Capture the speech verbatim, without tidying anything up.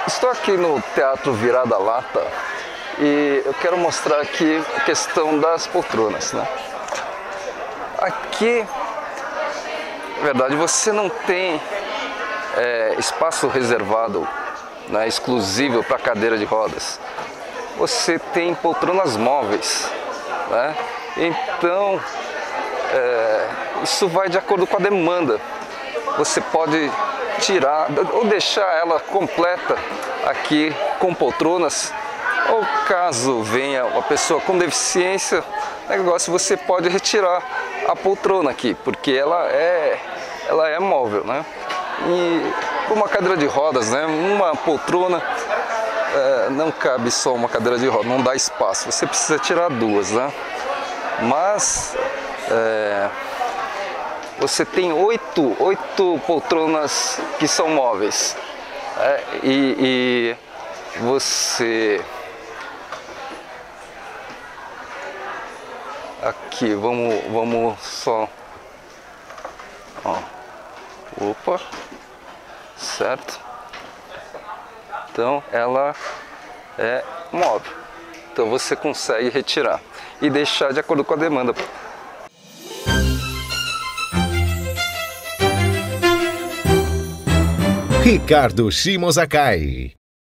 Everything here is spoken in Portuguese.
Estou aqui no Teatro Virada Lata e eu quero mostrar aqui a questão das poltronas, né? Aqui, na verdade, você não tem é, espaço reservado, né, exclusivo para cadeira de rodas. Você tem poltronas móveis, né? Então, é, isso vai de acordo com a demanda. Você pode tirar ou deixar ela completa aqui com poltronas, ou caso venha uma pessoa com deficiência, negócio, você pode retirar a poltrona aqui, porque ela é, ela é móvel, né? E com uma cadeira de rodas, né? Uma poltrona é, não cabe só uma cadeira de rodas, não dá espaço, você precisa tirar duas, né? Mas é, você tem oito, oito poltronas que são móveis, é, e, e você aqui vamos, vamos só, ó, opa, certo? Então ela é móvel, então você consegue retirar e deixar de acordo com a demanda. Ricardo Shimozakai.